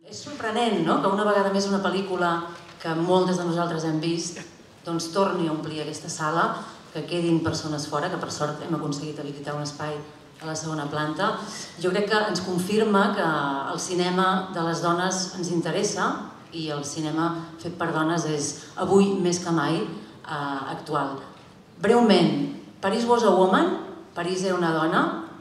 És sorprenent, no?, que una vegada més una pel·lícula que moltes de nosaltres hem vist doncs torni a omplir aquesta sala, que quedin persones fora, que per sort hem aconseguit habilitar un espai a la segona planta. Jo crec que ens confirma que el cinema de les dones ens interessa i el cinema fet per dones és avui més que mai actual. Breument, Paris was a woman, París era una dona.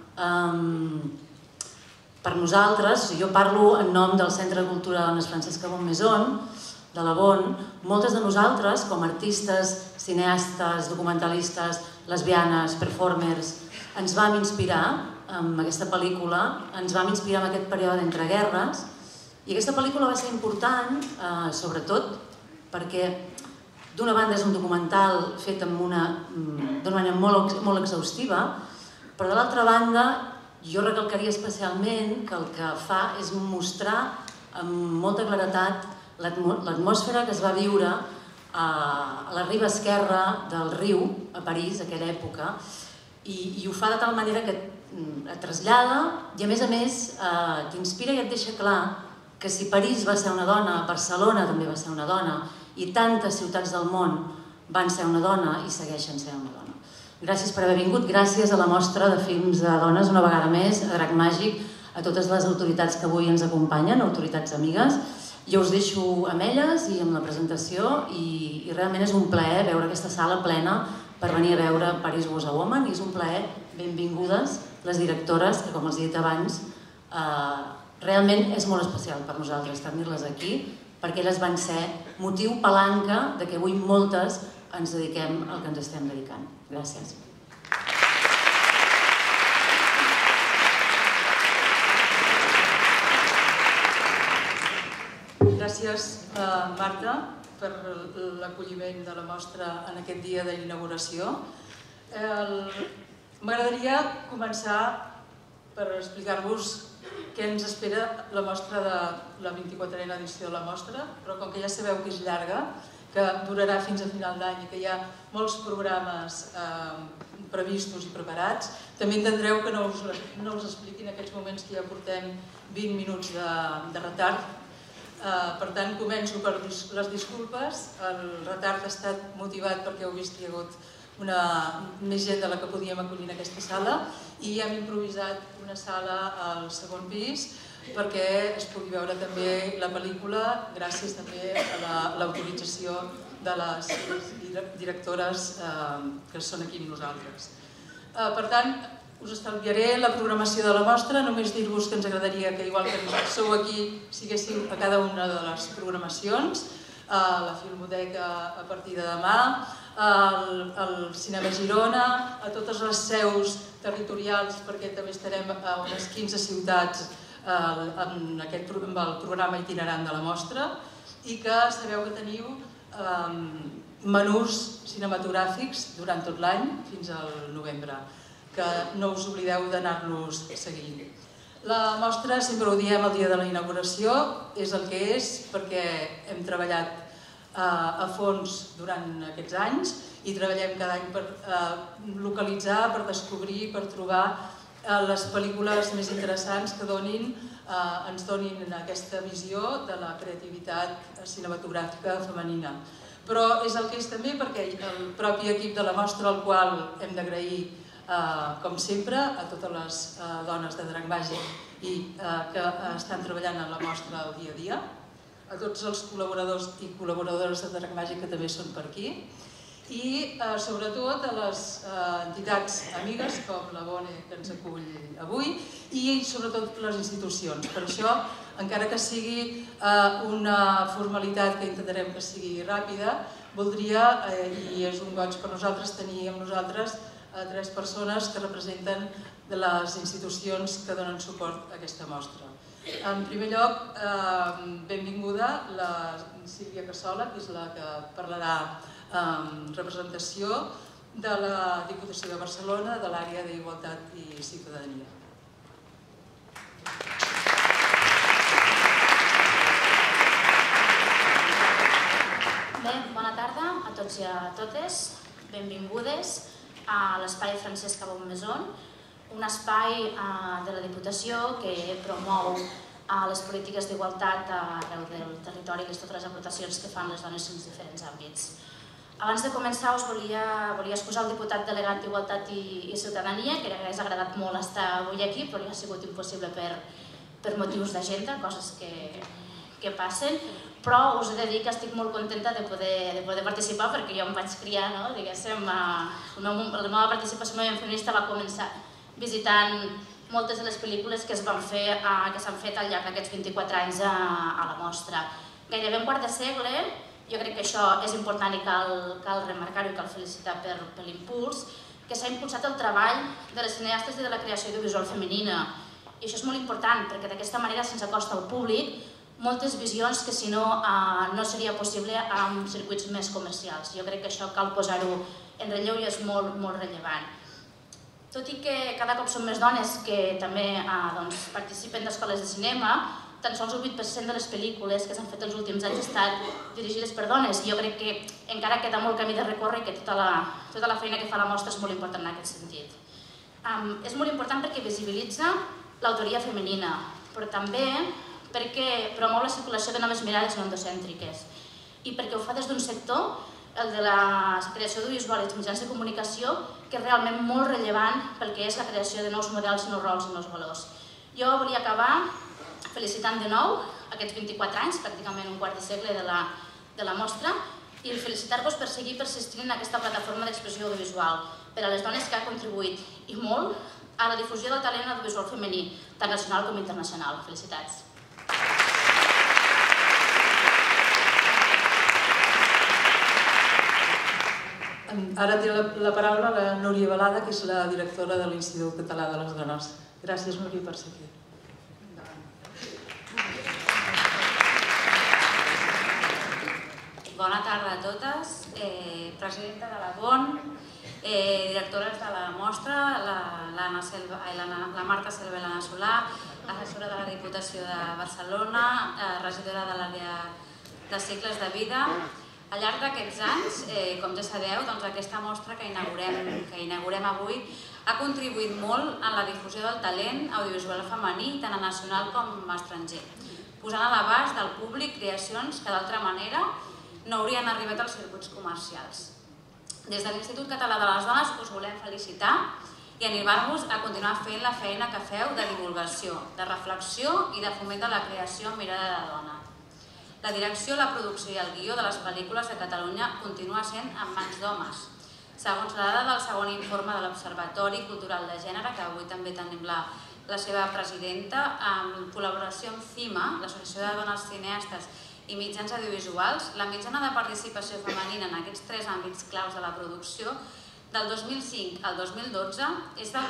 Per nosaltres, jo parlo en nom del Centre de Cultura de Dones Francesca Bonnemaison, de la Bonn, moltes de nosaltres, com a artistes, cineastes, documentalistes, lesbianes, performers, ens vam inspirar amb aquesta pel·lícula, ens vam inspirar en aquest període d'entre guerres, i aquesta pel·lícula va ser important, sobretot, perquè d'una banda és un documental fet d'una manera molt exhaustiva, però de l'altra banda jo recalcaria especialment que el que fa és mostrar amb molta claredat l'atmosfera que es va viure a la riba esquerra del riu, a París, aquella època, i ho fa de tal manera que et trasllada i a més t'inspira i et deixa clar que si París va ser una dona, Barcelona també va ser una dona i tantes ciutats del món van ser una dona i segueixen sent una dona. Gràcies per haver vingut, gràcies a la mostra de films de dones una vegada més, a Drac Màgic, a totes les autoritats que avui ens acompanyen, autoritats amigues. Jo us deixo amb elles i amb la presentació i realment és un plaer veure aquesta sala plena per venir a veure Paris was a woman i és un plaer, benvingudes les directores, que com els he dit abans, realment és molt especial per nosaltres tenir-les aquí perquè elles van ser motiu palanca de que avui moltes ens dediquem al que ens estem dedicant. Gràcies. Gràcies, Marta, per l'acolliment de la mostra en aquest dia de l'inauguració. M'agradaria començar per explicar-vos què ens espera la mostra de la 24a edició de la mostra, però com que ja sabeu que és llarga, que durarà fins a final d'any i que hi ha molts programes previstos i preparats, també entendreu que no us expliqui en aquests moments que ja portem 20 minuts de retard. Per tant, començo per les disculpes. El retard ha estat motivat perquè heu vist que hi ha hagut més gent de la que podíem acollir en aquesta sala i hem improvisat una sala al segon pis perquè es pugui veure també la pel·lícula gràcies també a l'autorització de les directores que són aquí amb nosaltres. Per tant, us estalviaré la programació de la mostra, només dir-vos que ens agradaria que, igual que sou aquí, siguéssiu a cada una de les programacions, a la Filmoteca a partir de demà, al Cinema Girona, a totes les seus territorials, perquè també estarem a unes 15 ciutats amb el programa itinerant de la mostra i que sabeu que teniu menús cinematogràfics durant tot l'any fins al novembre, que no us oblideu d'anar-los seguint. La mostra, sempre ho diem el dia de la inauguració, és el que és perquè hem treballat a fons durant aquests anys i treballem cada any per localitzar, per descobrir, per trobar les pel·lícules més interessants que ens donin aquesta visió de la creativitat cinematogràfica femenina. Però és el que és també perquè el propi equip de la mostra, al qual hem d'agrair, com sempre, a totes les dones de Drac Màgic i que estan treballant en la mostra el dia a dia, a tots els col·laboradors i col·laboradores de Drac Màgic que també són per aquí, i sobretot a les entitats amigues com la Bone que ens acull avui i sobretot les institucions. Per això, encara que sigui una formalitat que intentarem que sigui ràpida, voldria, i és un goig per nosaltres, tenir amb nosaltres 3 persones que representen les institucions que donen suport a aquesta mostra. En primer lloc, benvinguda la Sílvia Cassola, que és la que parlarà en representació de la Diputació de Barcelona, de l'àrea d'Igualtat i Ciutadania. Bé, bona tarda a tots i a totes. Benvingudes a l'espai Francesca Bonnemaison, un espai de la Diputació que promou a les polítiques d'igualtat arreu del territori i totes les aportacions que fan les dones en els diferents àmbits. Abans de començar us volia excusar el diputat delegat d'Igualtat i Ciutadania, que hagués agradat molt estar avui aquí, però li ha sigut impossible per motius d'agenda, coses que passen, però us he de dir que estic molt contenta de poder participar perquè jo em vaig criar, diguéssim, la meva participació en el moviment feminista va començar visitant moltes de les pel·lícules que s'han fet al llarg d'aquests 24 anys a la mostra. Gairebé un quart de segle, jo crec que això és important i cal remarcar-ho i cal felicitar per l'impuls, que s'ha impulsat el treball de les cineastes i de la creació audiovisual femenina. I això és molt important perquè d'aquesta manera se'ns acosta al públic moltes visions que si no no seria possible amb circuits més comercials. Jo crec que això cal posar-ho en relleu i és molt rellevant. Tot i que cada cop són més dones que també participen d'escoles de cinema, tan sols el 8% de les pel·lícules que s'han fet els últims anys han estat dirigides per dones i jo crec que encara queda molt camí de recórrer i que tota la feina que fa la mostra és molt important en aquest sentit. És molt important perquè visibilitza l'autoria femenina, però també perquè promou la circulació de noves mirades no endocèntriques i perquè ho fa des d'un sector, el de la creació audiovisual i els mitjans de comunicació, que és realment molt rellevant pel que és la creació de nous models, nous rols i nous valors. Jo volia acabar felicitant de nou aquests 24 anys, pràcticament un quart de segle de la mostra, i felicitar-vos per seguir persistint en aquesta plataforma d'expressió audiovisual, per a les dones que ha contribuït, i molt, a la difusió del talent audiovisual femení, tant nacional com internacional. Felicitats! Ara té la paraula la Núria Balada, que és la directora de l'Institut Català de les Dones. Gràcies, Núria, per ser aquí. Bona tarda a totes. Presidenta de la BON, directores de la mostra, la Marta Selva i l'Anna Solà, assessora de la Diputació de Barcelona, regidora de l'àrea de cicles de vida. Al llarg d'aquests anys, com ja sabeu, aquesta mostra que inaugurem avui ha contribuït molt en la difusió del talent audiovisual femení, tant a nacional com estranger, posant a l'abast del públic creacions que d'altra manera no haurien arribat als circuits comercials. Des de l'Institut Català de les Dones us volem felicitar i animar-vos a continuar fent la feina que feu de divulgació, de reflexió i de foment de la creació amb mirada de dona. La direcció, la producció i el guió de les pel·lícules de Catalunya continua sent en mans d'homes. Segons la dada del segon informe de l'Observatori Cultural de Gènere, que avui també tenim la seva presidenta, en col·laboració amb CIMA, l'Associació de Dones Cineastes i Mitjans Audiovisuals, la mitjana de participació femenina en aquests tres àmbits claus de la producció del 2005 al 2012 és del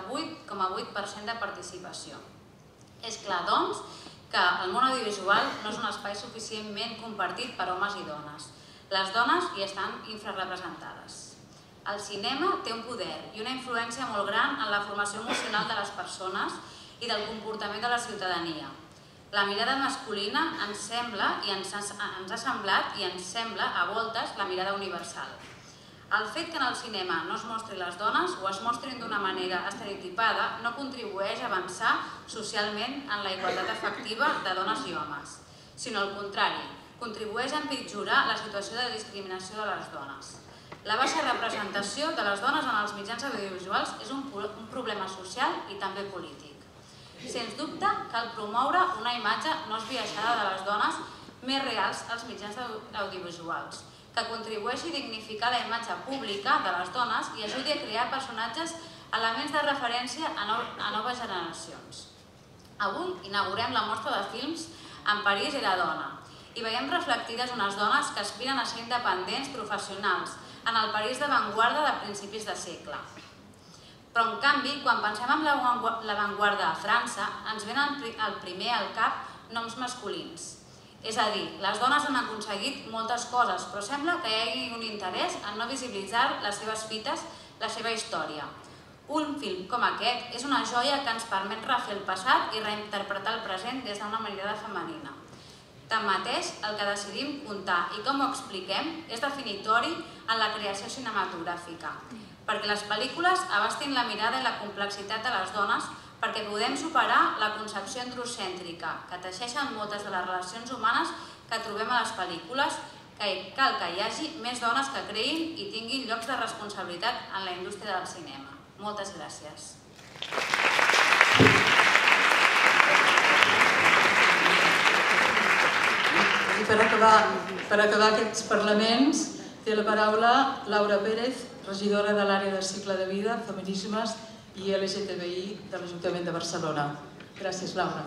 98,8% de participació. És clar, doncs, que el món audiovisual no és un espai suficientment compartit per homes i dones. Les dones hi estan infrarrepresentades. El cinema té un poder i una influència molt gran en la formació emocional de les persones i del comportament de la ciutadania. La mirada masculina ens sembla i ens ha semblat i ens sembla a voltes la mirada universal. El fet que en el cinema no es mostri les dones o es mostrin d'una manera estereotipada no contribueix a avançar socialment en la igualtat efectiva de dones i homes, sinó al contrari, contribueix a empitjorar la situació de discriminació de les dones. La baixa representació de les dones en els mitjans audiovisuals és un problema social i també polític. Sens dubte, cal promoure una imatge no esbiaixada de les dones més reals als mitjans audiovisuals, que contribueixi a dignificar la imatge pública de les dones i ajudi a crear personatges, elements de referència a noves generacions. Avui inaugurem la mostra de films En París i la dona i veiem reflectides unes dones que aspiren a ser independents professionals en el París d'avantguarda de principis de segle. Però, en canvi, quan pensem en l'avantguarda a França, ens venen primer al cap noms masculins. És a dir, les dones han aconseguit moltes coses, però sembla que hi hagi un interès en no visibilitzar les seves fites, la seva història. Un film com aquest és una joia que ens permet refer el passat i reinterpretar el present des d'una mirada femenina. Tanmateix, el que decidim contar i com ho expliquem és definitori en la creació cinematogràfica, perquè les pel·lícules abastin la mirada i la complexitat de les dones, perquè podem superar la concepció androcèntrica que teixeixen moltes de les relacions humanes que trobem a les pel·lícules, que cal que hi hagi més dones que creïn i tinguin llocs de responsabilitat en la indústria del cinema. Moltes gràcies. I per acabar aquests parlaments, té la paraula Laura Pérez, regidora de l'àrea de cicle de vida, feminismes i LGTBI de l'Ajuntament de Barcelona. Gràcies, Laura.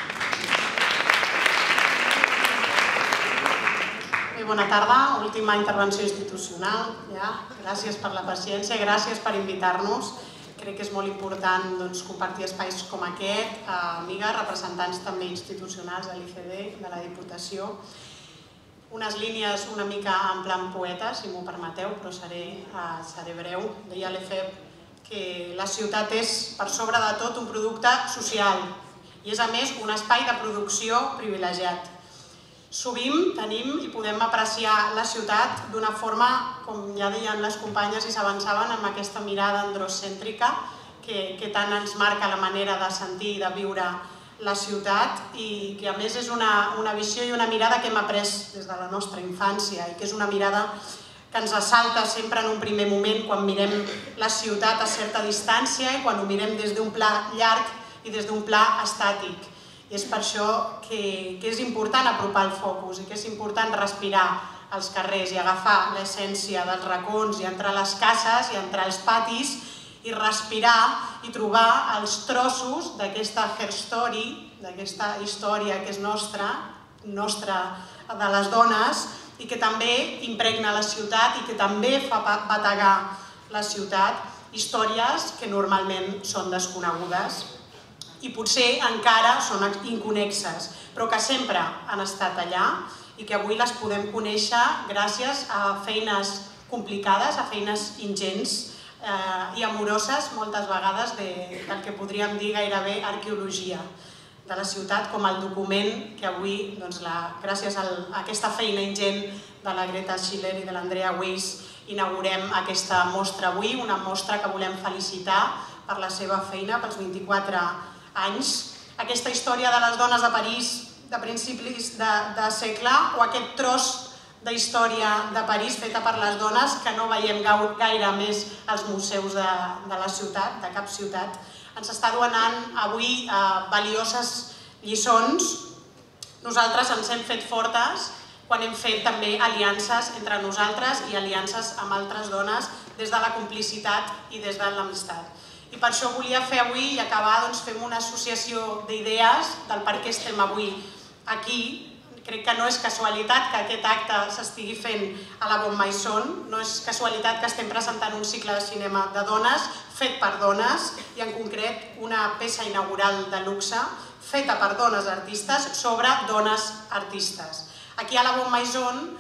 Bona tarda, última intervenció institucional. Gràcies per la paciència, gràcies per invitar-nos. Crec que és molt important compartir espais com aquest, amigues, representants també institucionals de l'ICD, de la Diputació. Unes línies una mica en plan poeta, si m'ho permeteu, però seré breu. Deia Lefebvre que la ciutat és, per sobre de tot, un producte social i és, a més, un espai de producció privilegiat. Sovint tenim i podem apreciar la ciutat d'una forma, com ja deien les companyes i s'avançaven, amb aquesta mirada androcèntrica que tant ens marca la manera de sentir i de viure la ciutat i que a més és una visió i una mirada que hem après des de la nostra infància i que és una mirada que ens assalta sempre en un primer moment quan mirem la ciutat a certa distància i quan ho mirem des d'un pla llarg i des d'un pla estàtic. I és per això que és important apropar el focus i que és important respirar als carrers i agafar l'essència dels racons i entrar a les cases i entrar als patis i respirar i trobar els trossos d'aquesta herstory, d'aquesta història que és nostra de les dones i que també impregna la ciutat i que també fa bategar la ciutat, històries que normalment són desconegudes i potser encara són inconexes, però que sempre han estat allà i que avui les podem conèixer gràcies a feines complicades, a feines ingents i amoroses, moltes vegades, del que podríem dir gairebé arqueologia de la ciutat, com el document que avui, gràcies a aquesta feina ingent de la Greta Schiller i de l'Andrea Weiss, inaugurem aquesta mostra avui, una mostra que volem felicitar per la seva feina, pels 24 anys. Aquesta història de les dones de París de principis de segle o aquest tros d'història de París feta per les dones que no veiem gaire més als museus de la ciutat, de cap ciutat, ens està donant avui valioses lliçons. Nosaltres ens hem fet fortes quan hem fet també aliances entre nosaltres i aliances amb altres dones des de la complicitat i des de l'amistat. I per això volia fer avui i acabar fent una associació d'idees del per què estem avui aquí. Crec que no és casualitat que aquest acte s'estigui fent a la Bonmaison, no és casualitat que estem presentant un cicle de cinema de dones fet per dones i en concret una peça inaugural de luxe feta per dones artistes sobre dones artistes. Aquí a la Bonmaison,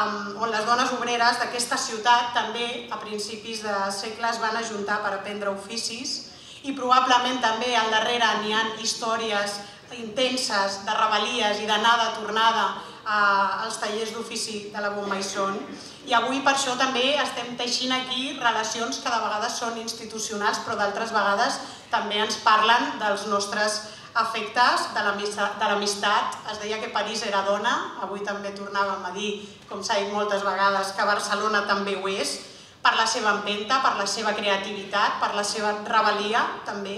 on les dones obreres d'aquesta ciutat també a principis de segle es van ajuntar per aprendre oficis i probablement també al darrere n'hi ha històries intenses de rebel·lies i d'anada, tornada als tallers d'ofici de la Bonmaison i avui per això també estem teixint aquí relacions que de vegades són institucionals però d'altres vegades també ens parlen dels nostres afectes, de l'amistat. Es deia que París era dona, avui també tornàvem a dir, com s'ha dit moltes vegades, que Barcelona també ho és, per la seva empenta, per la seva creativitat, per la seva rebel·lia també.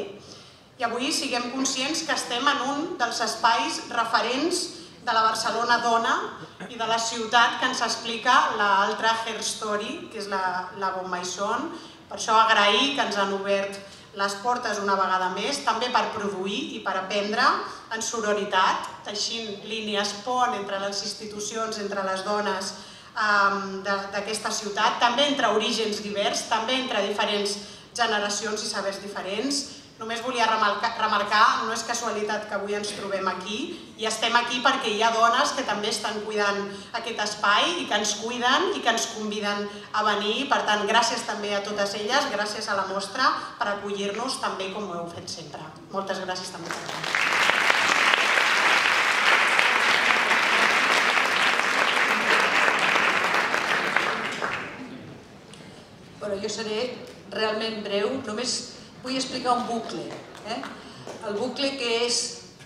I avui siguem conscients que estem en un dels espais referents de la Barcelona dona i de la ciutat que ens explica l'altra herstory, que és la Bonmaison. Per això agrair que ens han obert les portes una vegada més, també per produir i per aprendre en sororitat, teixint línies pont entre les institucions, entre les dones d'aquesta ciutat, també entre orígens divers, també entre diferents generacions i sabers diferents. Només volia remarcar, no és casualitat que avui ens trobem aquí i estem aquí perquè hi ha dones que també estan cuidant aquest espai i que ens cuiden i que ens conviden a venir. Per tant, gràcies també a totes elles, gràcies a la mostra per acollir-nos també com ho heu fet sempre. Moltes gràcies també. Jo seré realment breu, només vull explicar un bucle. el bucle que és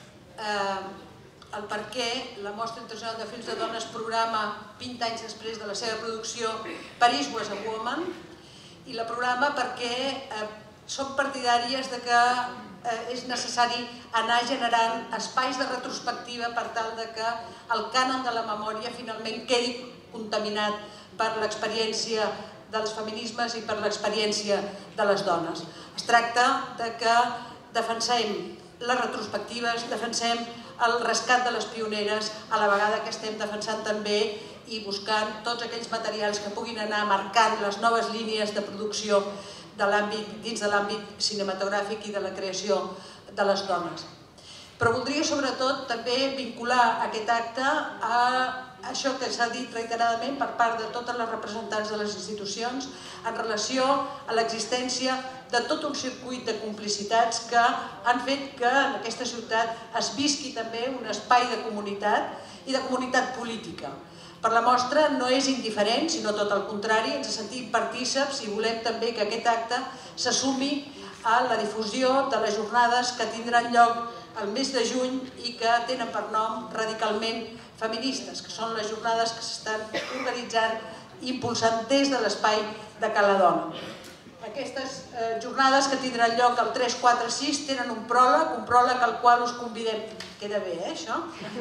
el per què la Mostra Internacional de Films de Dones programa 20 anys després de la seva producció Paris Was a Woman, i la programa perquè som partidàries de que és necessari anar generant espais de retrospectiva per tal que el cànon de la memòria finalment quedi contaminat per l'experiència dels feminismes i per l'experiència de les dones. Es tracta de que defensem les retrospectives, defensem el rescat de les pioneres, a la vegada que estem defensant també i buscant tots aquells materials que puguin anar marcant les noves línies de producció dins de l'àmbit cinematogràfic i de la creació de les dones. Però voldria sobretot també vincular aquest acte a això que s'ha dit reiteradament per part de totes les representants de les institucions en relació a l'existència de tot un circuit de complicitats que han fet que en aquesta ciutat es visqui també un espai de comunitat i de comunitat política. Per la Mostra no és indiferent, sinó tot el contrari, ens sentim partíceps i volem també que aquest acte se sumi a la difusió de les jornades que tindran lloc el mes de juny i que tenen per nom Radicalment Feministes, que són les jornades que s'estan organitzant i impulsant des de l'espai de Cala Dona. Aquestes jornades que tindran lloc el 3, 4, 6 tenen un pròleg al qual us convidem. Queda bé, això?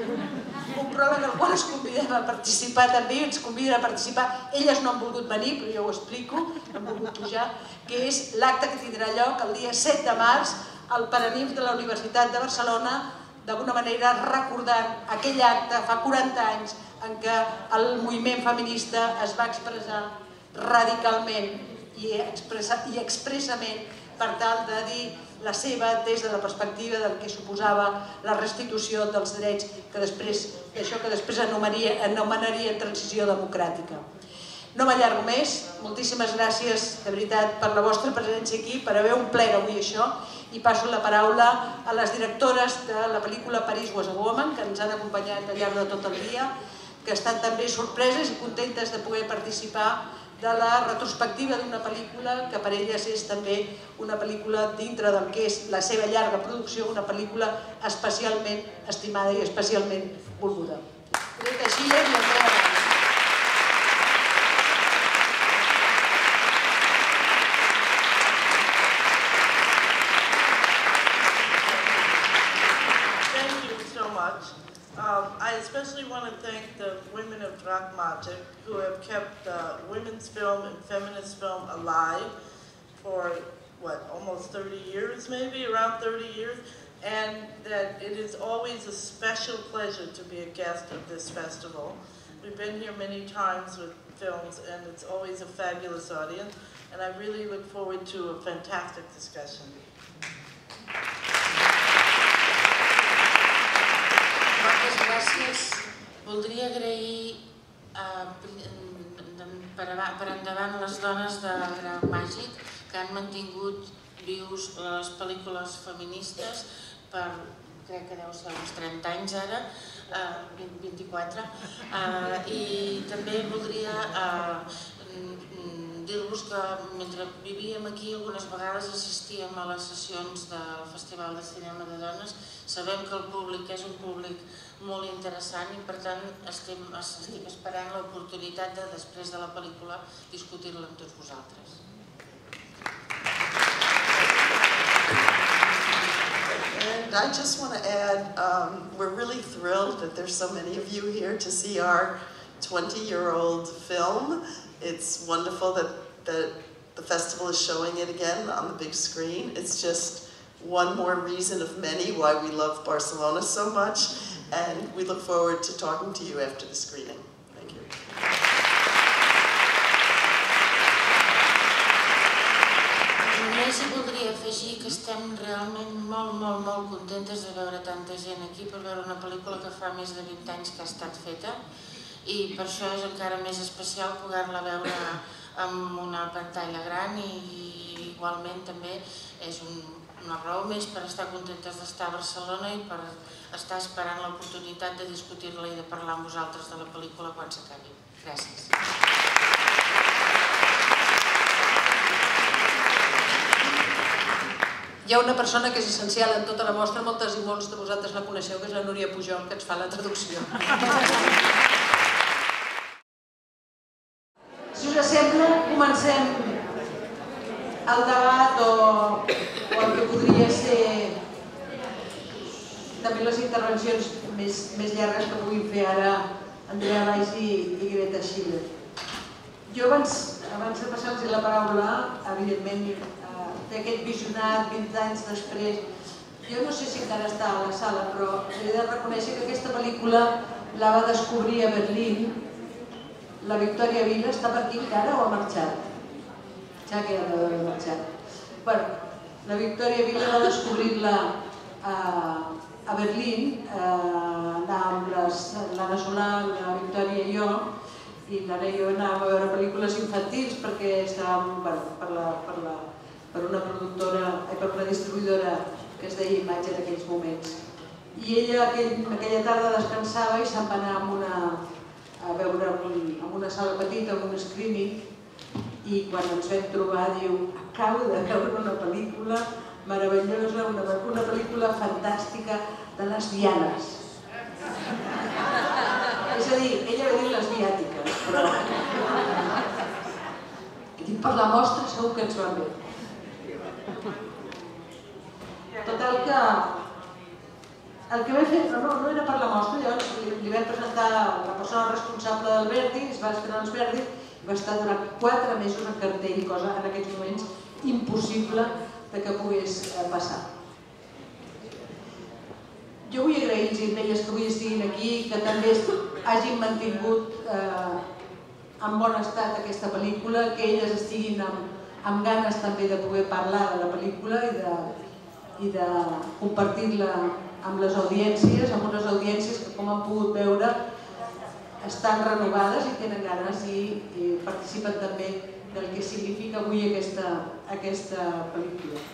Un pròleg al qual us convidem a participar també, ens conviden a participar. Elles no han volgut venir, però jo ho explico, no han volgut pujar, que és l'acte que tindrà lloc el dia 7 de març al Paranimf de la Universitat de Barcelona, d'alguna manera recordant aquell acte fa 40 anys en què el moviment feminista es va expressar radicalment i expressament per tal de dir la seva des de la perspectiva del que suposava la restitució dels drets d'això que després anomenaria transició democràtica. No m'allargo més, moltíssimes gràcies de veritat per la vostra presència aquí, per haver omplert avui això, i passo la paraula a les directores de la pel·lícula Paris Was a Woman, que ens han acompanyat al llarg de tot el dia, que estan també sorpreses i contentes de poder participar de la retrospectiva d'una pel·lícula que per elles és també una pel·lícula dintre del que és la seva llarga producció, una pel·lícula especialment estimada i especialment volguda. Crec que així és la meva. I especially want to thank the women of Dragmatic who have kept women's film and feminist film alive for, almost 30 years maybe, around 30 years, and that it is always a special pleasure to be a guest of this festival. We've been here many times with films and it's always a fabulous audience, and I really look forward to a fantastic discussion. Moltes gràcies. Voldria agrair per endavant les dones de Grau Màgic que han mantingut vius les pel·lícules feministes per, crec que deu ser uns 30 anys ara, 24, i també voldria dir-vos que mentre vivíem aquí algunes vegades assistíem a les sessions del Festival de Cinema de Dones. Sabem que el públic és un públic molt interessant i per tant estic esperant l'oportunitat de després de la pel·lícula discutir-la amb tots vosaltres. And I just want to add, we're really thrilled that there's so many of you here to see our 20-year-old film. It's wonderful that the festival is showing it again on the big screen. It's just one more reason of many why we love Barcelona so much, and we look forward to talking to you after the screening. Thank you. Només hi voldria afegir que estem realment molt contentes de veure tanta gent aquí per veure una pel·lícula que fa més de 20 anys que ha estat feta i per això és encara més especial poder-la veure amb una pantalla gran i igualment també és una raó més per estar contentes d'estar a Barcelona i per estar esperant l'oportunitat de discutir-la i de parlar amb vosaltres de la pel·lícula quan s'acabi. Gràcies. Hi ha una persona que és essencial en tota la mostra, moltes i molts de vosaltres la coneixeu, que és la Núria Pujol, que ens fa la traducció. Si us sembla, comencem el debat o el que podria ser també les intervencions més llargues que puguin fer ara Andrea Valls i Greta Schiller. Jo abans de passar-los la paraula, evidentment, fer aquest visionat 20 anys després, jo no sé si encara està a la sala, però he de reconèixer que aquesta pel·lícula la va descobrir a Berlín. La Victòria Vila està per aquí encara o ha marxat? Ja que ha d'haver marxat. La Victòria Vila va descobrir-la a Berlín, anar amb l'Anna Solà, la Victòria i jo, i l'Anna i jo anàvem a veure pel·lícules infantils perquè estàvem per una distribuïdora que es deia Imatge en aquells moments. I ella aquella tarda descansava i se'n va anar a veure en una sala petita, en un screening, i quan ens vam trobar diu: acabo de veure una pel·lícula meravellosa, una pel·lícula fantàstica de lesbianes. És a dir, ella va dir lesbiàtiques, però per la mostra segur que ens va bé. Total que el que vaig fer no era per la mostra, llavors li vam presentar la persona responsable del Verdi, es va estrenar els Verdi, i va estar durant 4 mesos en cartell, cosa en aquests moments impossible que pogués passar. Jo vull agrair-los a elles que avui estiguin aquí, que també hagin mantingut en bon estat aquesta pel·lícula, que elles estiguin amb ganes també de poder parlar de la pel·lícula i de compartir-la amb les audiències, amb unes audiències que, com han pogut veure, estan renovades i tenen ganes i participen també del que significa avui aquesta pel·lícula.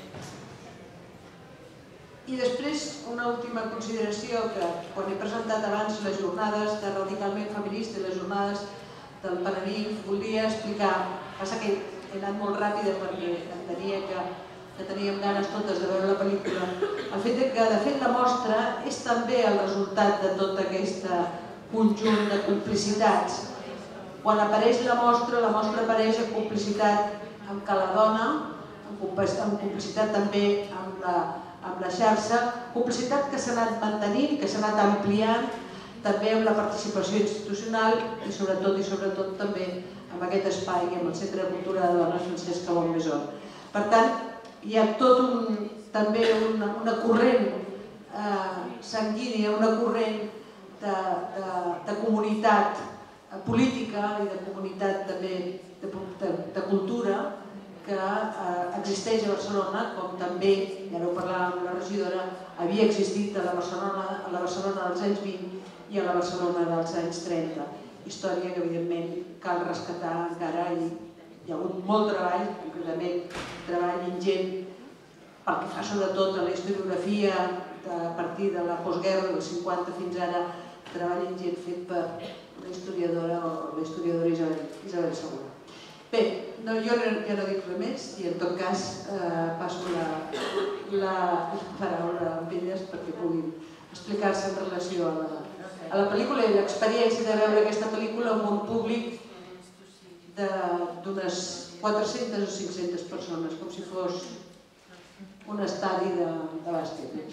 I després, una última consideració, que quan he presentat abans les jornades de Radicalment Feminista i les jornades del Paranimf, volia explicar, passa que he anat molt ràpida perquè entenia que teníem ganes totes de veure la pel·lícula. El fet que, de fet, la mostra és també el resultat de tot aquest conjunt de complicitats. Quan apareix la mostra apareix en complicitat amb Cala Dona, en complicitat també amb la xarxa, complicitat que s'ha anat mantenint, que s'ha anat ampliant, també amb la participació institucional i sobretot també amb aquest espai, amb el Centre de Cultura de Dones Francesca Bonbesón. Per tant, hi ha també una corrent sanguínia, una corrent de comunitat política i de comunitat també de cultura que existeix a Barcelona, com també, i ara ho parlàvem amb la regidora, havia existit a la Barcelona dels anys 20 i a la Barcelona dels anys 30. Història que, evidentment, cal rescatar encara i hi ha hagut molt treball, concretament treball ingent, pel que fa sobretot a la historiografia a partir de la postguerra del 50 fins ara, treball ingent fet per la historiadora o la historiadora Isabel Segura. Bé, jo ja no dic res més i en tot cas passo la paraula amb elles perquè puguin explicar-se en relació a la pel·lícula i l'experiència de veure aquesta pel·lícula amb un públic d'unes 400 o 500 persones, com si fos un estadi de bàsquet.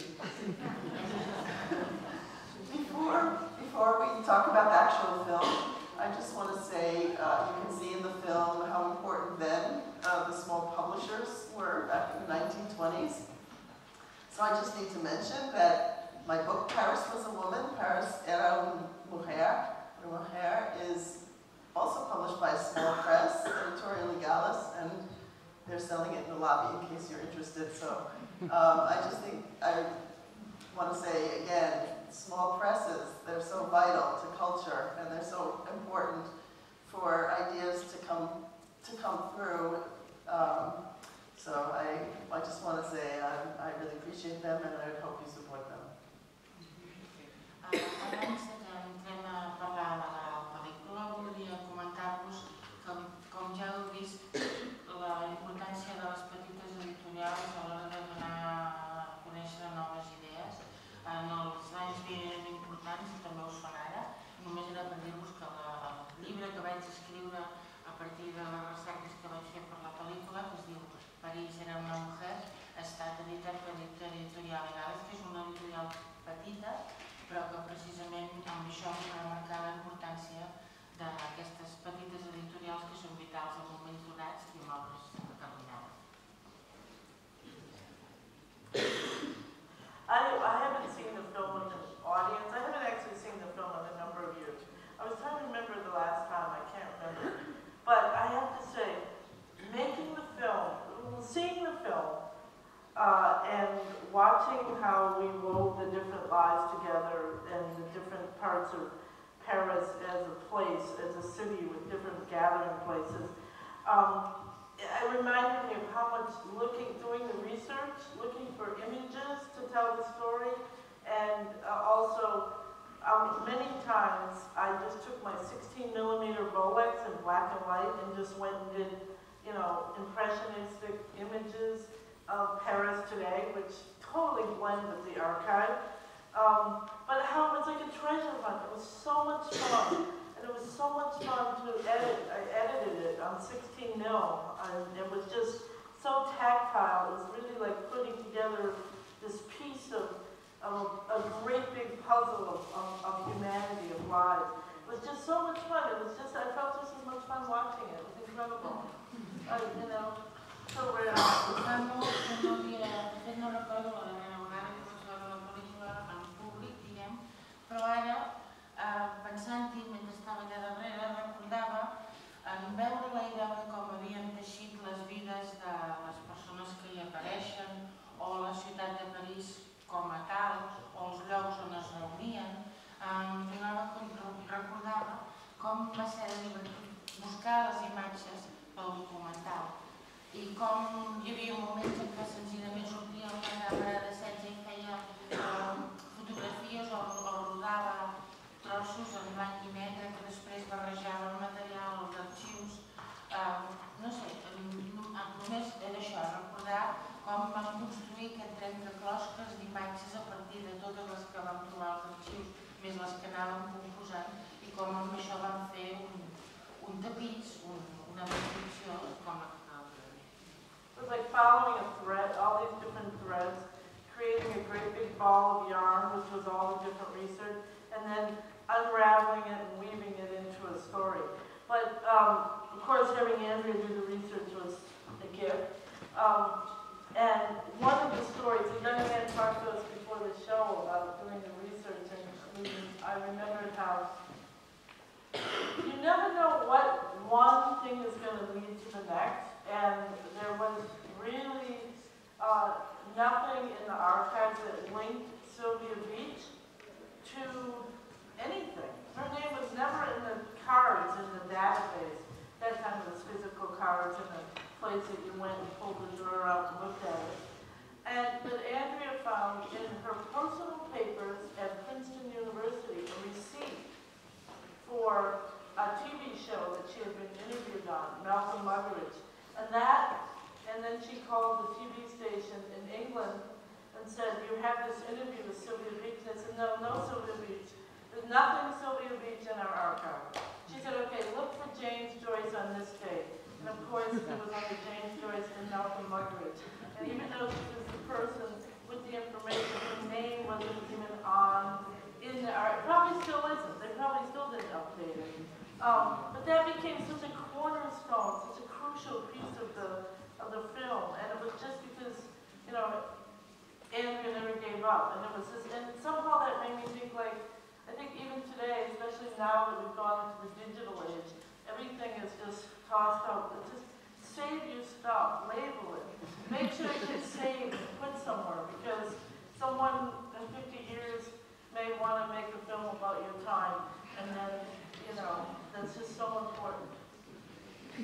Before we talk about the actual film, I just want to say you can see in the film how important then the small publishers were back in the 1920s. So I just need to mention that my book, Paris Was a Woman, Paris Era una Mujer, is also published by a small press, Editorial Legalis, and they're selling it in the lobby in case you're interested. So I just think I want to say again, small presses, they're so vital to culture and they're so important for ideas to come through. So I just want to say I really appreciate them and I hope you support them. Abans que entrem a parlar de la pel·lícula, voldria comentar-vos que, com ja heu vist, la importància de les petites editorials a l'hora de donar parts of Paris as a place, as a city with different gathering places. It reminded me of how much doing the research, looking for images to tell the story, and also many times I just took my 16mm Bolex in black and white and just went and did, impressionistic images of Paris today, which totally blend with the archive. But how it was like a treasure hunt. It was so much fun. And it was so much fun to edit. I edited it on 16 mil, and it was just so tactile. It was really like putting together this piece of a great big puzzle of humanity, of lives. It was just so much fun. It was just, I felt just as much fun watching it. It was incredible. So rare. No recordo la meva vegada que vaig veure la pel·lícula en públic, diguem, però ara, pensant-hi, mentre estava allà darrere, recordava en veure-la i veure com havien teixit les vides de les persones que hi apareixen, o la ciutat de París com a tal, o els llocs on es reunien, recordava com va ser divertit buscar les imatges pel documental. I com hi havia moments en què senzillament sortia una càmera de 16 i feia fotografies o rodava trossos en blanc i negre que després barrejava el material, els arxius. No sé, només era això, recordar com vam construir aquest trencaclosques d'imatges a partir de totes les que vam trobar als arxius, més les que anàvem composant, i com amb això vam fer un tapís, una descripció com a It was like following a thread, all these different threads, creating a great big ball of yarn, which was all the different research, and then unraveling it and weaving it into a story. But of course, having Andrea do the research was a gift. And one of the stories, a young man talked to us before the show about doing the research, and I remembered how you never know what one thing is going to lead to the next. And there was really nothing in the archives that linked Sylvia Beach to anything. Her name was never in the cards in the database. That time it was physical cards in a place that you went and pulled the drawer out and looked at it. But Andrea found in her personal papers at Princeton University a receipt for a TV show that she had been interviewed on, Malcolm Muggeridge. And then she called the TV station in England and said, you have this interview with Sylvia Beach. They said, no Sylvia Beach. There's nothing Sylvia Beach in our archive. She said, okay, look for James Joyce on this date. And of course, there was only James Joyce and Malcolm Muggeridge. And even though she was the person with the information, her name wasn't even in the archive. Probably still isn't. They probably still didn't update it. But that became such a cornerstone, such a crucial piece of the film, and it was just because, Andrea never gave up, and it was just, and somehow that made me think, like, I think even today, especially now that we've gone into the digital age, everything is just tossed out. It's just save your stuff, label it, make sure it gets saved and put somewhere, because someone in 50 years may want to make a film about your time, and then, that's just so important. De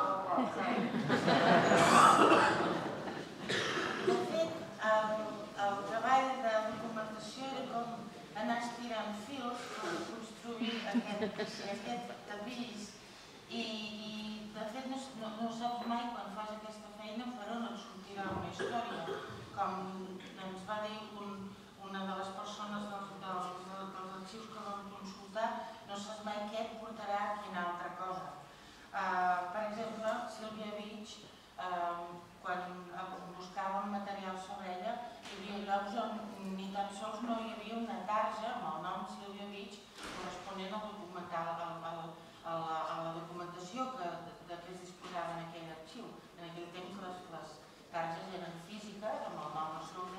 fet, el treball de documentació era com anar estirant fils per construir aquest tapís i de fet no saps mai quan fas aquesta feina per on et sortirà una història. Com ens va dir una de les persones dels arxius que vam consultar, no saps mai què et portarà a quina altra cosa. Per exemple, Sylvia Beach, quan buscàvem material sobre ella, hi havia llocs on ni tan sols no hi havia una tarja amb el nom Sylvia Beach corresponent al documental, a la documentació de què es disposava en aquell arxiu. En aquell temps les targes eren físiques amb el nom al seu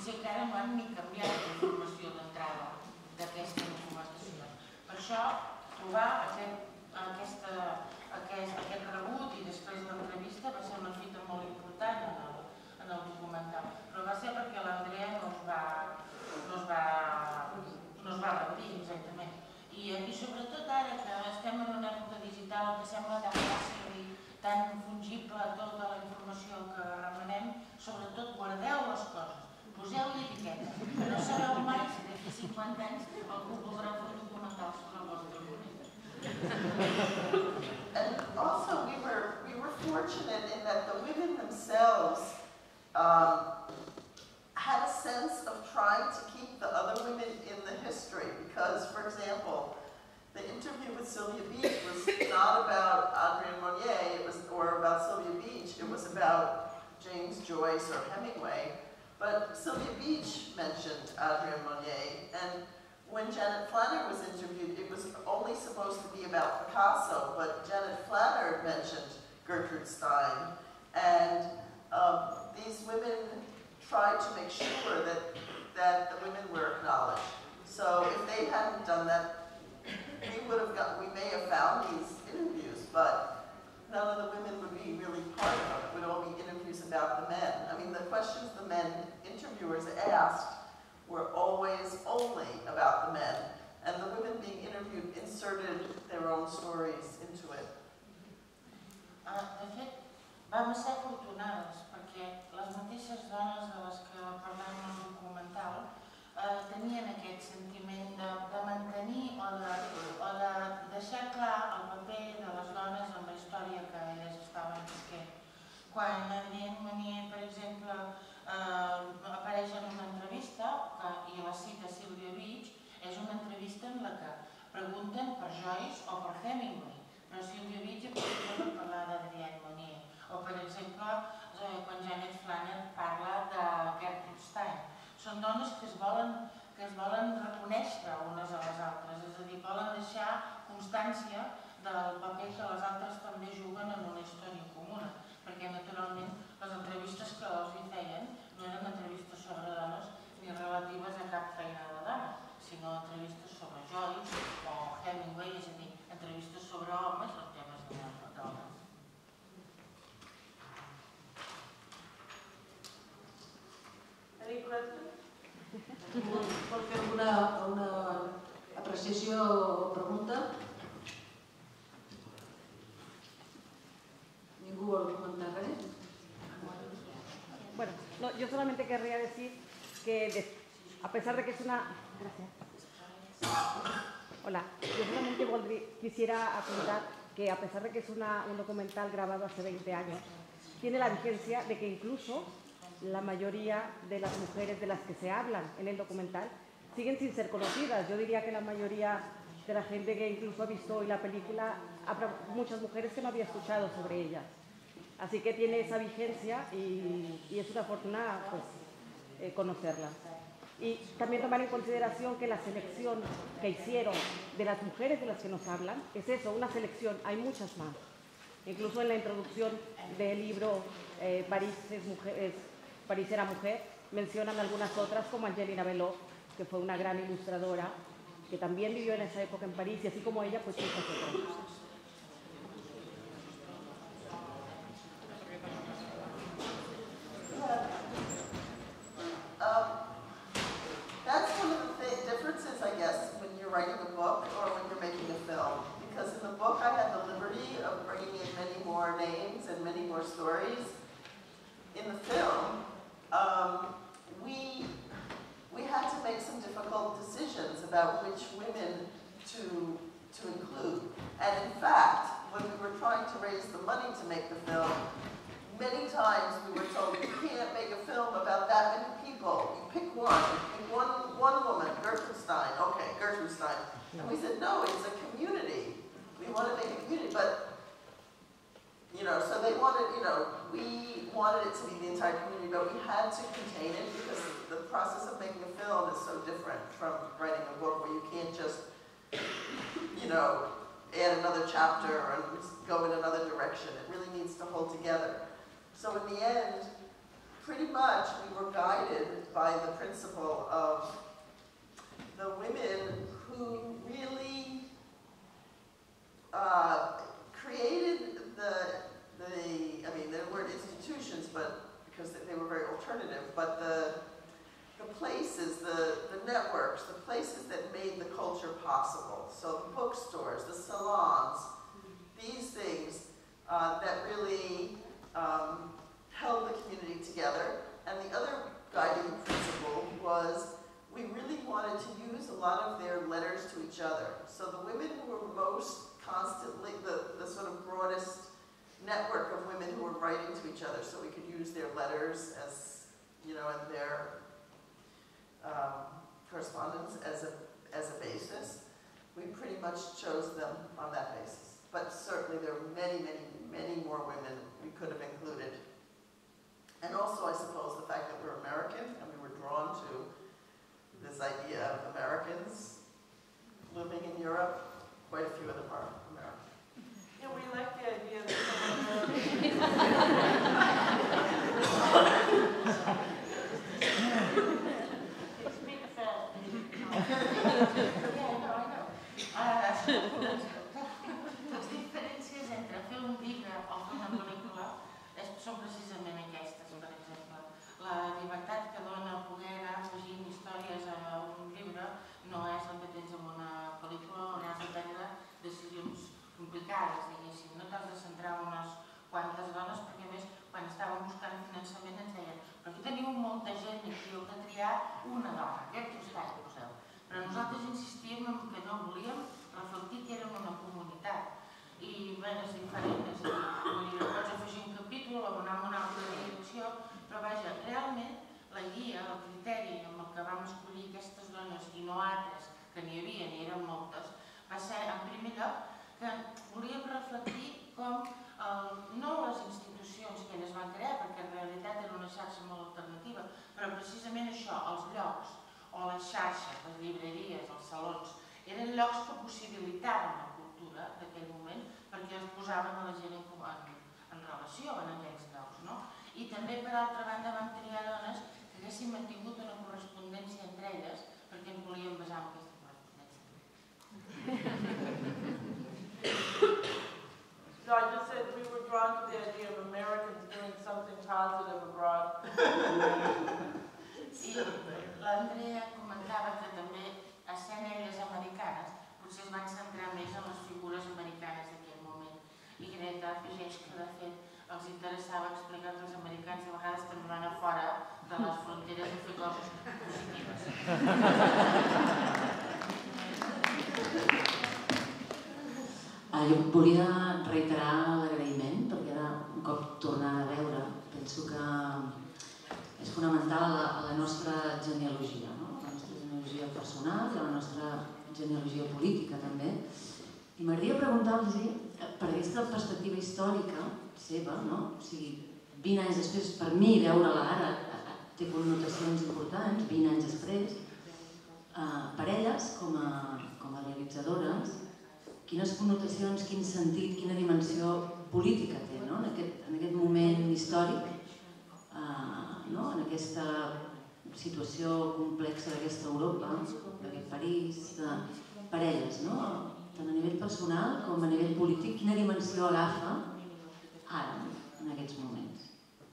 potser encara no han ni canviat la informació d'entrada d'aquesta documentació. Per això, trobar aquest rebut i després l'entrevista va ser una fita molt important en el documental, però va ser perquè l'Andrea no es va rendir exactament. I sobretot ara que estem en una època digital que sembla tan fàcil i tan fungible tota la informació que remenem, sobretot guardeu les coses, poseu-hi etiqueta, que no sabeu mai si d'aquí 50 anys algú voldrà fer un documental sobre el vostre moment. And also we were fortunate in that the women themselves had a sense of trying to keep the other women in the history because, for example, the interview with Sylvia Beach was not about Adrienne Monnier or about Sylvia Beach, it was about James Joyce or Hemingway, but Sylvia Beach mentioned Adrienne Monnier, and when Janet Flanner was interviewed, it was only supposed to be about Picasso, but Janet Flanner mentioned Gertrude Stein, and these women tried to make sure that the women were acknowledged. So if they hadn't done that, we may have found these interviews, but none of the women would be really part of it. It would all be interviews about the men. I mean, the questions the men interviewers asked were always only about the men, and the women being interviewed inserted their own stories into it. De fet, vam ser afortunades perquè les mateixes dones de les que parlem en el documental tenien aquest sentiment de mantenir o de deixar clar el paper de les dones en la història que elles estaven visquent. Quan Adrienne Monnier, per exemple, apareix en una entrevista, i la cita Sylvia Beach, és una entrevista en la que pregunten per Joyce o per Hemingway, però Sylvia Beach aprofita per parlar d'Adrienne Monnier. O, per exemple, quan Janet Flanner parla de Gertrude Stein. Són dones que es volen reconèixer unes a les altres, és a dir, volen deixar constància del paper que les altres també juguen en una història comuna, perquè naturalment les entrevistes que els hi feien no eren entrevistes sobre dones ni relatives a cap feina de dona, sinó entrevistes sobre Joyce o Hemingway, és a dir, entrevistes sobre homes o temes de dones. Any questions? Vol fer alguna apreciació o pregunta? ¿Ningú vol comentar res? Bueno, no, yo solamente querría decir que a pesar de que es una... Gracias. Hola, yo solamente quisiera apuntar que a pesar de que es un documental grabado hace 20 años, tiene la vigencia de que incluso la mayoría de las mujeres de las que se hablan en el documental siguen sin ser conocidas. Yo diría que la mayoría de la gente que incluso ha visto hoy la película, habrá muchas mujeres que no había escuchado sobre ellas. Así que tiene esa vigencia y es una fortuna pues, conocerla. Y también tomar en consideración que la selección que hicieron de las mujeres de las que nos hablan es eso, una selección, hay muchas más. Incluso en la introducción del libro París era mujer, mencionan algunas otras como Angelina Belot, que fue una gran ilustradora, que también vivió en esa época en París, y así como ella, pues muchas otras. That's one of the differences, I guess, when you're writing a book or when you're making a film. Because in the book I had the liberty of bringing in many more names and many more stories. In the film, we had to make some difficult decisions about which women to include. And in fact, when we were trying to raise the money to make the film, many times we were told, you can't make a film about that many people. You pick one woman, Gertrude Stein. Okay, Gertrude Stein. And we said, no, it's a community. We want to make a community, but so they wanted, we wanted it to be the entire community, but we had to contain it because the process of making a film is so different from writing a book where you can't just, add another chapter and go in another direction. It really needs to hold together. So in the end, pretty much we were guided by the principle of the women who really created I mean, there weren't institutions, but because they were very alternative, but the places, the networks, the places that made the culture possible. So the bookstores, the salons, these things that really held the community together. And the other guiding principle was we really wanted to use a lot of their letters to each other. So the women who were most constantly, the sort of broadest network of women who were writing to each other, so we could use their letters as, you know, and their correspondence as a basis. We pretty much chose them on that basis. But certainly there were many, many, many more women we could have included. And also, I suppose, the fact that we're American and we were drawn to this idea of Americans living in Europe. Quite a few of them are American. Yeah, we like the idea that someone Speak fast. Yeah, I know. Les diferències entre fer un llibre o fer una pel·lícula són precisament aquestes, per exemple. La llibertat que dona poder anar afegint històries a un llibre no és el que tens en una pel·lícula on has de prendre decisions complicades, diguéssim. No t'has de centrar en unes quantes dones, perquè a més, quan estàvem buscant finançament ens deien però aquí teniu molta gent i aquí heu de triar una dona, què us poseu? Però nosaltres insistíem en que no volíem reflectir que érem una comunitat i bé, és diferent, és a dir, pots afegir un capítol o anar en una altra direcció, però vaja, realment la guia, el criteri amb el que vam escollir aquestes dones i no altres, que n'hi havia, n'hi eren moltes, va ser, en primer lloc, que volíem reflectir com no les institucions que elles van crear, perquè en realitat era una xarxa molt alternativa, però precisament això, els llocs o les xarxes, les llibreries, els salons, eren llocs que possibilitaven la cultura d'aquell moment perquè es posaven a la gent en relació en aquells llocs, no? I també, per altra banda, vam triar dones que haguessin mantingut una correspondència entre elles perquè ens volíem basar en aquesta correspondència. No, I just said we were drawn to the idea of Americans doing something positive abroad. I l'Andrea comentava que també, essent elles americanes, potser es van centrar més en les figures americanes d'aquell moment. I Greta afegeix que, de fet, els interessava explicar que els americans a vegades també van a fora de les fronteres a fer coses positives. Jo volia reiterar l'agraïment, perquè ara, un cop tornant a veure, penso que és fonamental a la nostra genealogia, no? La nostra genealogia personal i la nostra genealogia política, també. I m'agradaria preguntar-los, per aquesta perspectiva històrica seva, no? O sigui, 20 anys després, per mi, veure-la ara té connotacions importants, 20 anys després, per elles, com a realitzadores, quines connotacions, quin sentit, quina dimensió política té, no? En aquest moment històric, en aquesta situació complexa d'aquesta Europa, d'aquest París, per elles, tant a nivell personal com a nivell polític, quina dimensió agafa ara, en aquests moments?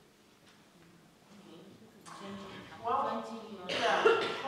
Well, yeah,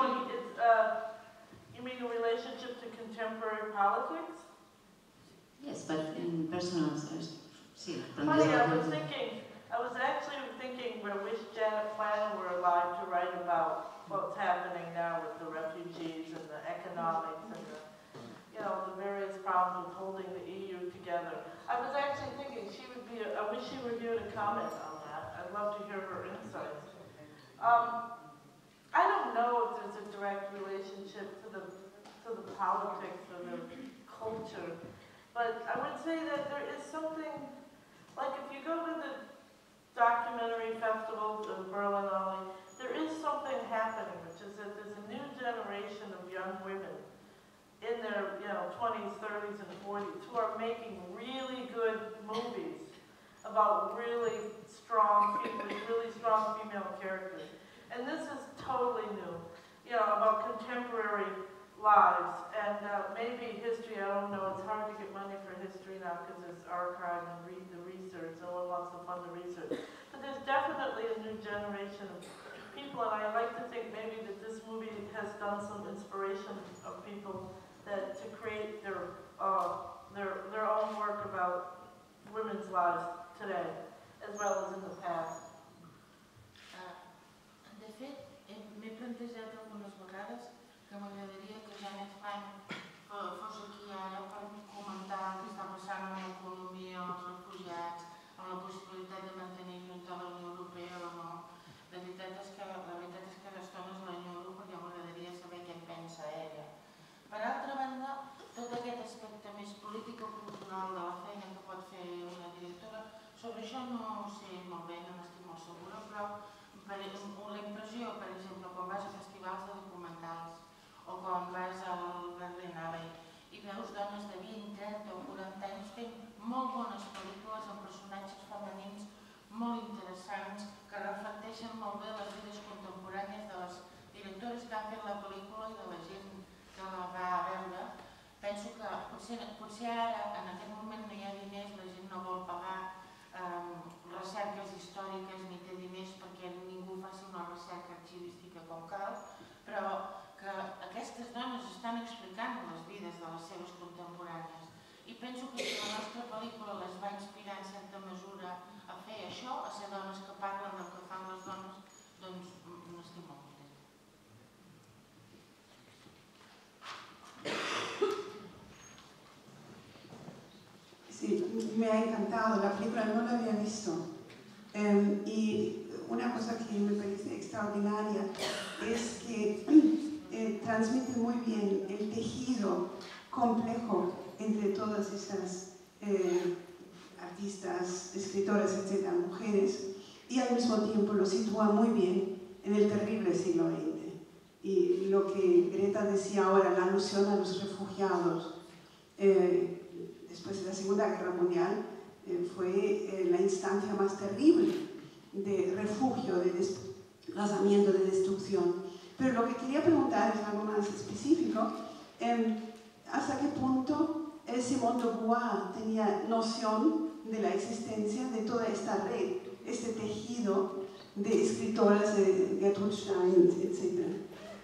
you mean in relationship to contemporary politics? Yes, but in personal, Funny, I was actually thinking I wish Janet Flanagan were alive to write about what's happening now with the refugees and the economics and the various problems with holding the EU together. I was actually thinking I wish she were here to comment on that. I'd love to hear her insights. I don't know if there's a direct relationship to the politics or the culture. But I would say that there is something, like if you go to the documentary festival of Berlinale, there is something happening, which is that there's a new generation of young women in their 20s, 30s, and 40s who are making really good movies. about really strong people, really strong female characters. And this is totally new, you know, about contemporary lives. And maybe history, I don't know, it's hard to get money for history now because it's archived and read the research. No one wants to fund the research. But there's definitely a new generation of people, and I like to think maybe that this movie has done some inspiration of people that to create their own work about women's lives today, as well as in the past. De fet, m'he plantejat algunes vegades que m'agradaria que Janet Frank fos aquí ara per comentar el que està passant amb l'economia, amb els refugiats, amb la possibilitat de mantenir-nos a la Unió Europea o no. La veritat és que d'estones l'enyoro perquè m'agradaria saber què en pensa ella. Per altra banda, tot aquest aspecte més polític-cultural de la feina que pot fer una directora, sobre això no sé molt bé, no n'estic molt segura, però la impressió, per exemple, quan vas a festivals de documentals o quan vas al Berlinale i veus dones de 20, 30 o 40 anys fent molt bones pel·lícules amb personatges femenins molt interessants que reflecteixen molt bé les vides contemporànies de les directores que han fet la pel·lícula i de la gent que la va veure. Penso que potser ara, en aquest moment, no hi ha diners, la gent no vol pagar recerques històriques ni té diners perquè ningú faci una recerca arxivística com cal, però que aquestes dones estan explicant les vides de les seves contemporànies. I penso que si la nostra pel·lícula les va inspirar en certa mesura a fer això, a ser dones que parlen del que fan les dones, doncs n'estic molt contenta. Sí, me ha encantado. La película no la había visto. Y una cosa que me parece extraordinaria es que transmite muy bien el tejido complejo entre todas estas artistas, escritoras, etcétera, mujeres, y al mismo tiempo lo sitúa muy bien en el terrible siglo XX. Y lo que Greta decía ahora, la alusión a los refugiados, después de la Segunda Guerra Mundial, fue la instancia más terrible de refugio, de desplazamiento, de destrucción. Pero lo que quería preguntar es algo más específico. ¿Hasta qué punto Simone de Beauvoir tenía noción de la existencia de toda esta red, este tejido de escritoras, de Gertrude Stein, etc.?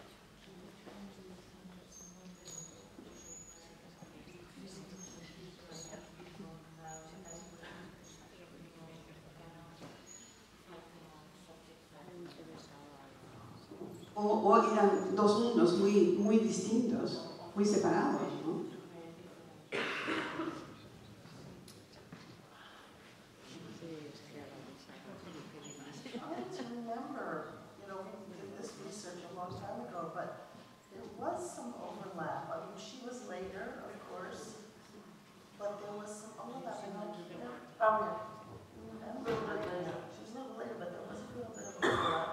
O eran dos mundos muy distintos, muy separados, ¿no? I remember, you know, we did this research a long time ago, but there was some overlap. I mean, she was later, of course, but there was some overlap. A little bit later. She was a little later, but there was a little bit of overlap.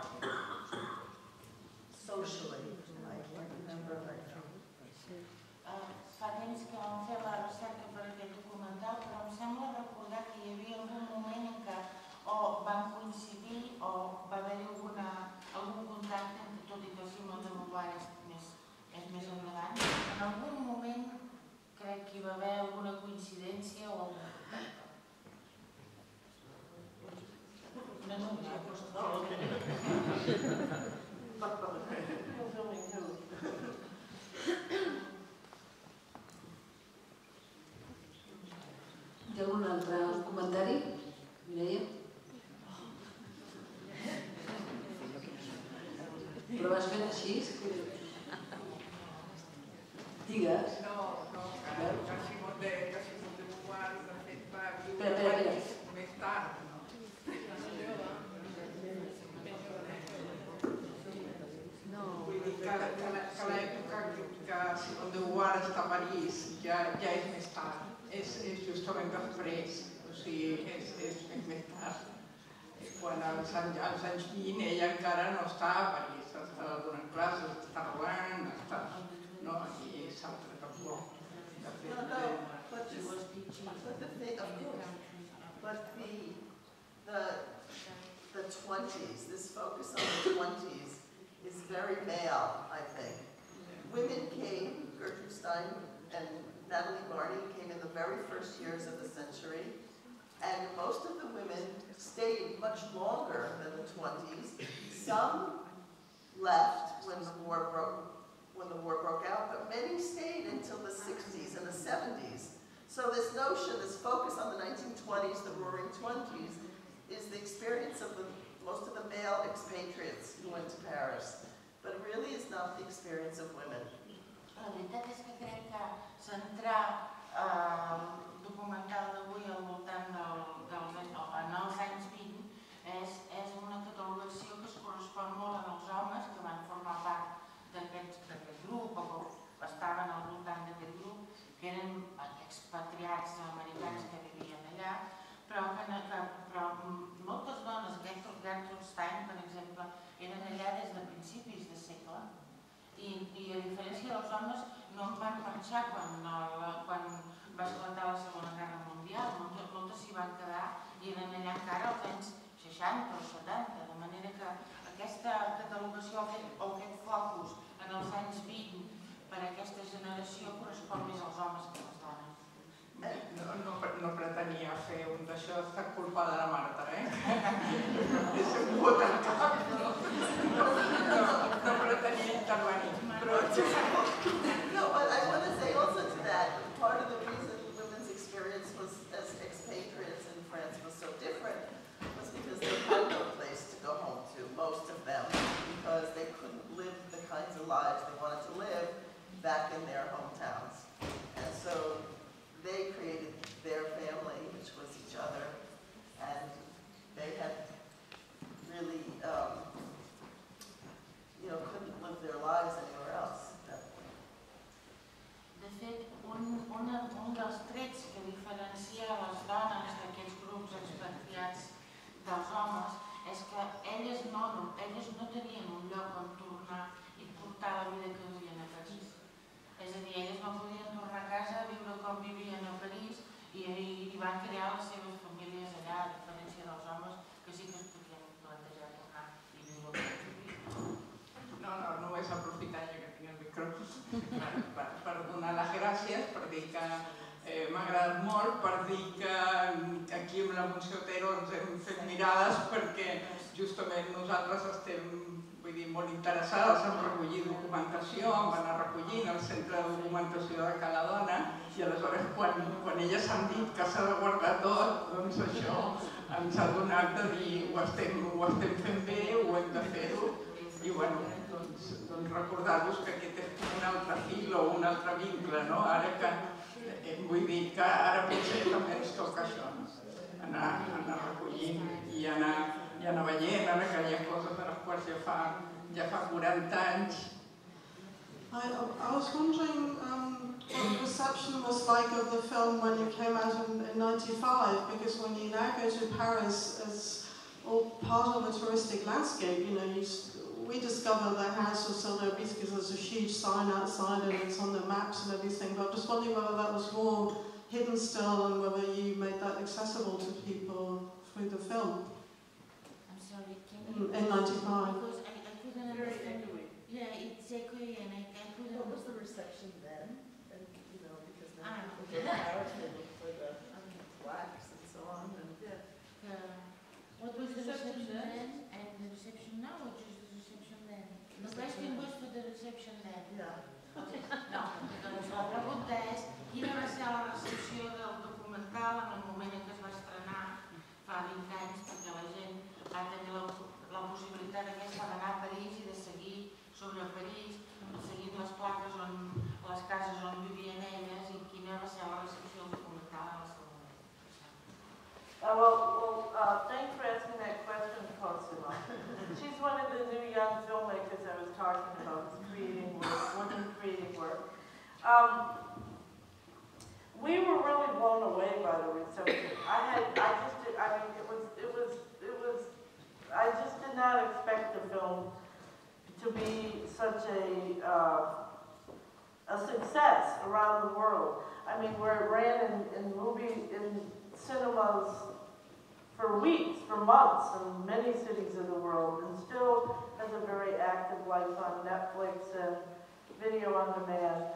Socially, I can't remember right now. Fa temps que vam fer la recerca per aquest documental, però em sembla recordar que hi havia algun moment en què o van coincidir o va haver-hi algun contacte, tot i que Simone de Beauvoir és més endavant. En algun moment crec que hi va haver alguna coincidència o alguna cosa. Hi ha algun altre comentari? Mireia? Però vas fent així? Digues. No, que Simone de Beauvoir, de fet, va viure més tard. Vull dir que l'època que Simone de Beauvoir està a París ja és més tard, és justament després, o sigui, és més tard. Quan als anys 20 ella encara no està a París, està donant classes, està robant, està... no, i és altre tampoc. But the very male, I think. Women came, Gertrude Stein and Natalie Barney came in the very first years of the century, and most of the women stayed much longer than the 20s. Some left when the war broke out, but many stayed until the 60s and the 70s. So this notion, this focus on the 1920s, the Roaring Twenties, is the experience of most of the male expatriates who went to Paris, but it really is not the experience of women. La veritat és que crec que centrar el documental d'avui al voltant en els anys 20 és una catalogació que es correspon molt als homes que van formar part d'aquest grup o que estaven al voltant d'aquest grup, que eren expatriats americans que vivien allà, però moltes dones, Gertrude Stein, per exemple, eren allà des de principis de segle i a diferència dels homes no en van marxar quan va esclatar la Segona Guerra Mundial, moltes s'hi van quedar i eren allà encara als anys 60 o 70, de manera que aquesta catalogació o aquest focus en els anys 20 per a aquesta generació correspon més als homes que a les dones. No pretenia fer un d'això, està culpa de la Marta, És un vot al cap. No pretenia intervenir. No, but I want to say also to that, part of the reason women's experience was as expatriates in France was so different was because they had no place to go home to, most of them, because they couldn't live the kinds of lives they wanted to live back in their hometowns. And so they created their family, which was each other, and they had really, couldn't live their lives anywhere else. De fet, un dels trets que diferencia les dones d'aquests grups expatriats dels homes és que elles no tenien un lloc on tornar i portar la vida que duien a París. És a dir, elles no podien tornar a casa a viure com vivien a París i van crear les seves famílies allà, a diferència dels homes que sí que es podien plantejar tornar i viure com vivien. Només aprofitar ja que tinc el micròfon per donar les gràcies, per dir que m'ha agradat molt, per dir que aquí amb la Montse Otero ens hem fet mirades perquè justament nosaltres estem molt interessades en recollir documentació, en anar recollint al Centre de Documentació de Cala Dona i aleshores quan elles han dit que s'ha de guardar tot, doncs això ens ha donat de dir ho estem fent bé, ho hem de fer-ho i doncs recordar-vos que aquest és un altre fil o un altre vincle, no? Ara que vull dir que ara potser també ens toca això, anar recollint i anar veient, ara que hi ha coses de les quals ja fa 40 anys. I was wondering what the reception was like of the film when you came out in 95, because when you now go to Paris as all part of a touristic landscape, we discovered the house of Sylvain Bisque because there's a huge sign outside and it's on the maps and everything, but I'm just wondering whether that was more hidden still and whether you made that accessible to people through the film. I'm sorry, can you... In 95. Because I couldn't understand. Yeah, it's echoey and I couldn't... What was the reception then? And, because now we get Paris, they look for the wax and so on. What was the reception then and the reception now, or just the reception then? The question was for the reception then. Yeah. No, doncs la pregunta és quina va ser la recepció del documental en el moment en què es va estrenar fa 20 anys, perquè la gent va tenir la possibilitat aquesta d'anar a París i de seguir sobre París, seguint les plaques les cases on vivien elles i quina va ser la recepció del documental a la segona. Thanks for asking that question, Cosima. She's one of the new young filmmakers I was talking about, creating work, women creating work. We were really blown away by the reception. I just did not expect the film to be such a success around the world. I mean, where it ran in cinemas for weeks, for months, in many cities of the world, and still has a very active life on Netflix and video on demand.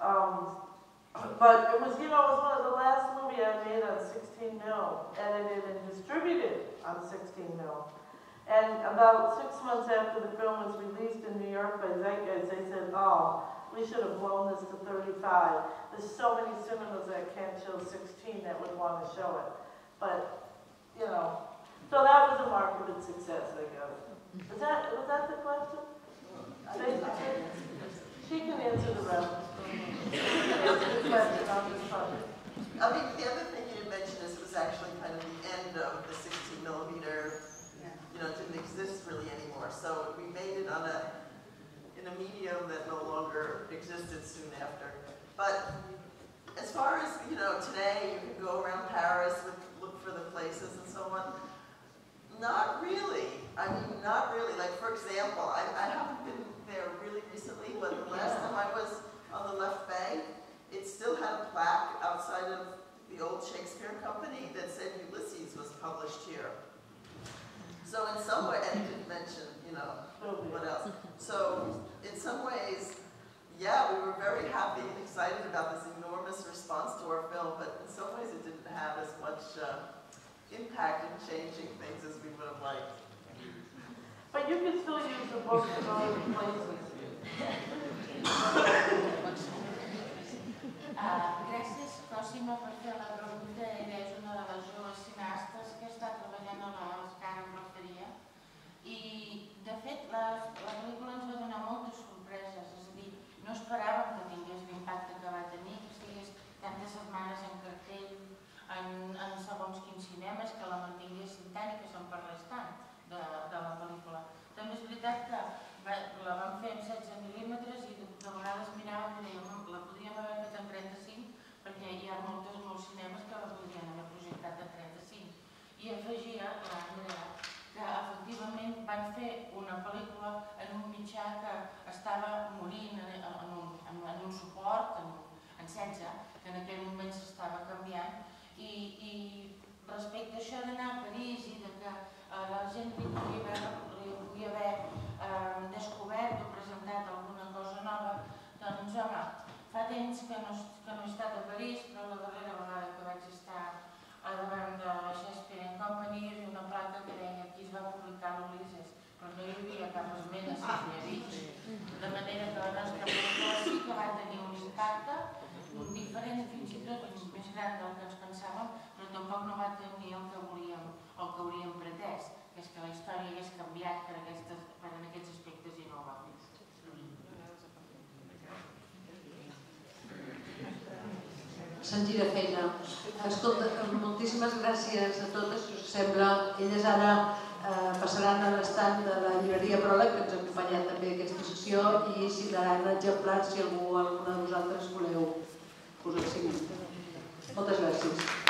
But it was, you know, it was one of the last movie I made on 16 mil, edited and distributed on 16 mil. And about 6 months after the film was released in New York by Zeitgeist, they said, oh, we should have blown this to 35. There's so many cinemas that can't show 16 that would want to show it. But, you know, so that was a marketed success, I guess. Was that the question? She can answer the rest. I mean, the other thing you didn't mention is it was actually kind of the end of the 16 millimeter, you know, it didn't exist really anymore. So we made it on in a medium that no longer existed soon after. But as far as, you know, today you can go around Paris, look for the places and so on. Not really. I mean, not really. Like, for example, I haven't been there really recently, but the last time I was on the left bank, it still had a plaque outside of the old Shakespeare Company that said Ulysses was published here. So in some way, and it didn't mention, you know, what else. So in some ways, yeah, we were very happy and excited about this enormous response to our film, but in some ways it didn't have as much impact in changing things as we would have liked. But you can still use the book in other places. Gràcies, Cosimo, per fer la pregunta. Ella és una de les joves cineastes que està treballant a l'Oscar en referia. I, de fet, la pel·lícula ens va donar moltes sorpreses. És a dir, no esperàvem que tingués l'impacte que va tenir, que estigués tantes setmanes en cartell, en segons quins cinemes, que la mantinguessin tant i que se'n parlés tant de la pel·lícula. També és veritat que la vam fer en 16 mil·límetres i de vegades miràvem i dèiem la podríem haver fet en 35 perquè hi ha molts cinemes que la podrien haver projectat en 35. I afegia l'Andrea que efectivament van fer una pel·lícula en un mitjà que estava morint en un suport, en 16, que en aquell moment s'estava canviant. I respecte a això d'anar a París i que la gent li podia haver descobert o presentat alguna cosa nova, doncs home, fa temps que no he estat a París, però la darrera vegada que vaig estar davant de la Shakespeare Company hi havia una placa que deia aquí es va publicar l'Ulisses, però no hi havia cap esment a Sílvia Beach. De manera que la nostra pel·lícula sí que va tenir un impacte diferent, fins i tot més gran del que ens pensàvem, però tampoc no va tenir el que volíem o el que hauríem pretès, que és que la història hagués canviat per en aquests aspectes i no ho va fer. Sant Girafena. Escolta, moltíssimes gràcies a totes. Si us sembla, elles ara passaran a l'estat de la llibreria Pròleg, que ens ha acompanyat també aquesta sessió, i signaran exemplars si alguna de vosaltres voleu posar-s'hi. Moltes gràcies.